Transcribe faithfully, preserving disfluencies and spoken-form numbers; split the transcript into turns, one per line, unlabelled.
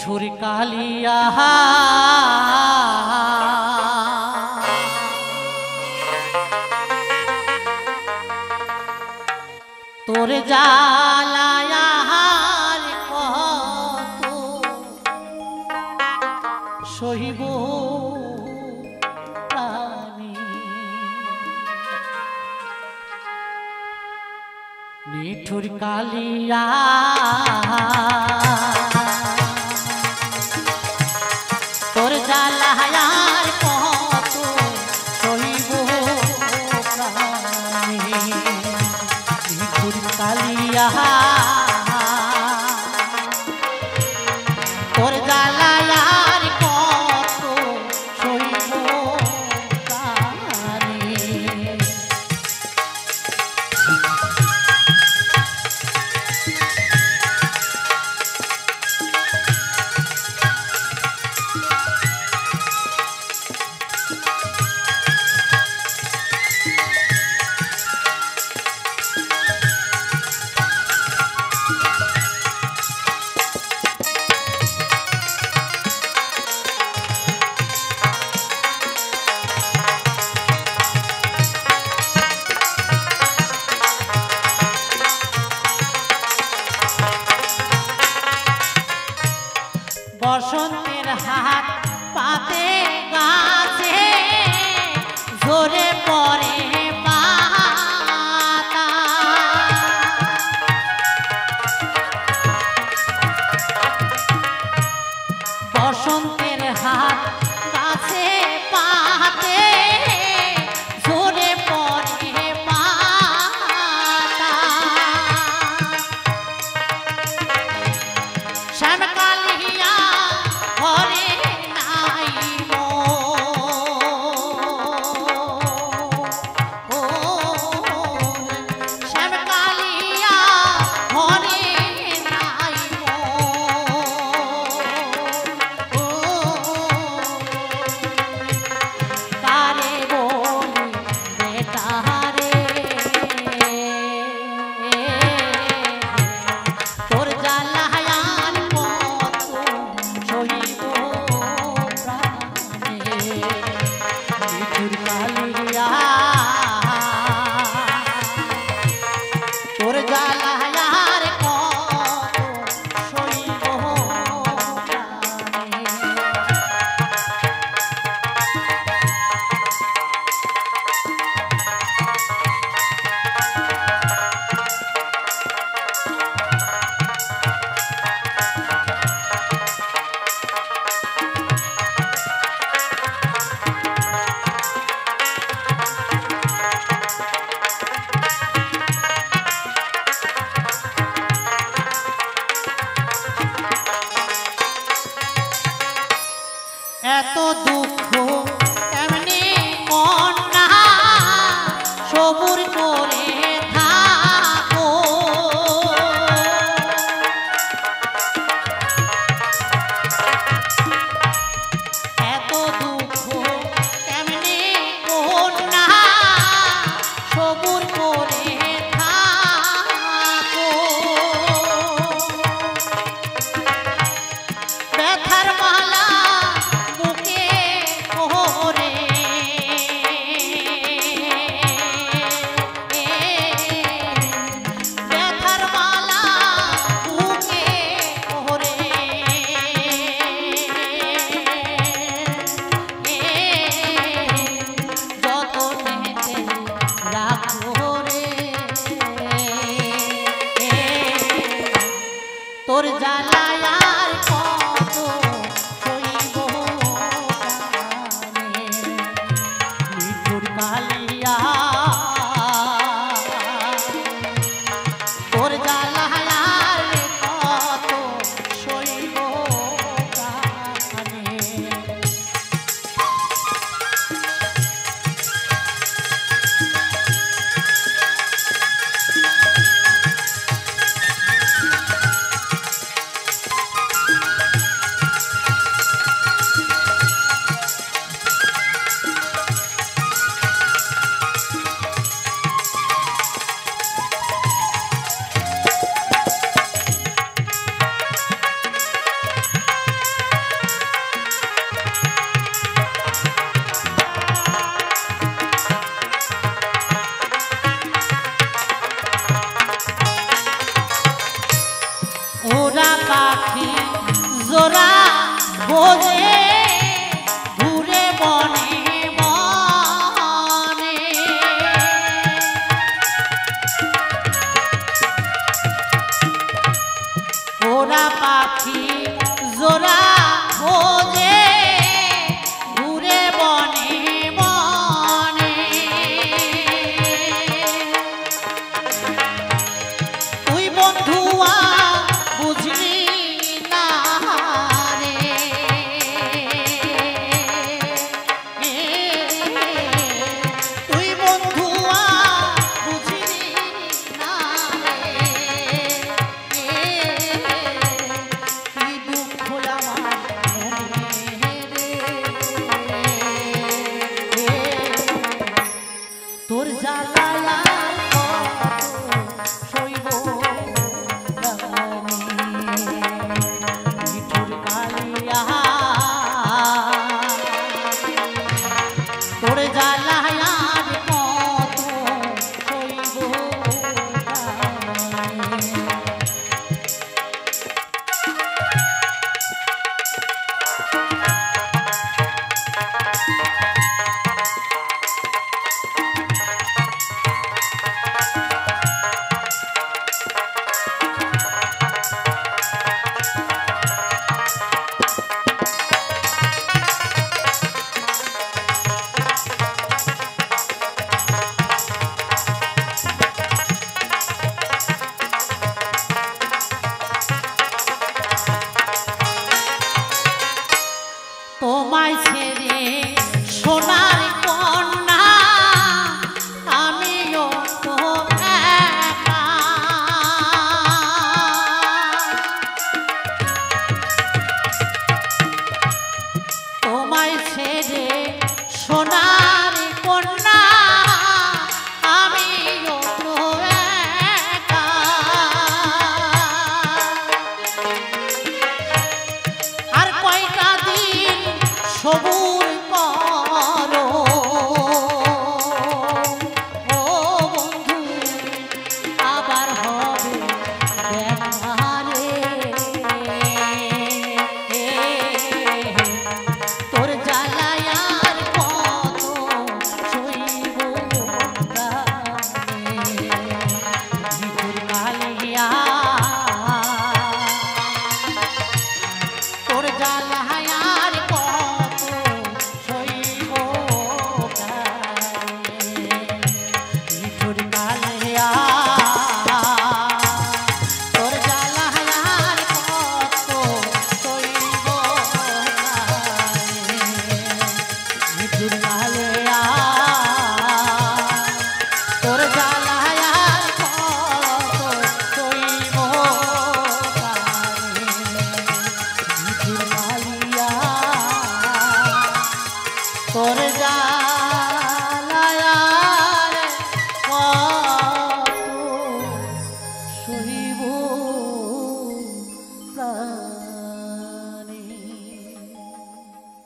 নিঠুর কালিয়া তোর জ্বালায়া হার কত সহিব প্রাণী নিঠুর কালিয়া তোর জ্বালায়ার কত সহিব প্রাণী নিঠুর কালিয়া তোর জ্বালায়ার কত সহিব প্রাণী বসন্তের হাত পাতে গাছে ঝরে পড়ে পাতা বসন্তের হাত গাছে পাতে ঝরে পড়ে পাতা শ্যামকালিয়া ঘরে নাই মো ও শ্যামকালিয়া ঘরে নাই মো ও কারে বলি বেটারে তোর জ্বালায়ার কত সহিব প্রাণে নিঠুর কালিয়া তোর জ্বালায়ার কত সহিব প্রাণে এত দুঃখ এমনি কন্যা সবুর করে থাকো এত দুঃখ এমনি কন্যা সবুর করে থাকো ব্যথার মালা বুকে খোঁজে ঘুরে বনে বনে ওরা পাখি জোড়া খোঁজে ঘুরে বনে বনে তুই বন্ধুয়া বুঝলি না রে তুই বন্ধুয়া বুঝলি না রে কি দুঃখ আমার মনে রে তোর জ্বালা সইব মিঠুর কালিয়া তোর জ্বালায়ার কত সইব তোমায় ছেড়ে সোনার কন্যা আমিও তো একা তোমায় ছেড়ে সোনার কন্যা আমিও তো একা আর কয়টা দিন সবুজ